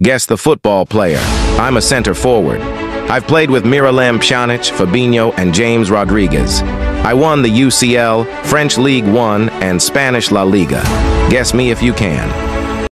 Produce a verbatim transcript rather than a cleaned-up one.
Guess the football player. I'm a center forward. I've played with Miralem Pjanic, Fabinho, and James Rodriguez. I won the U C L, French Ligue one, and Spanish La Liga. Guess me if you can.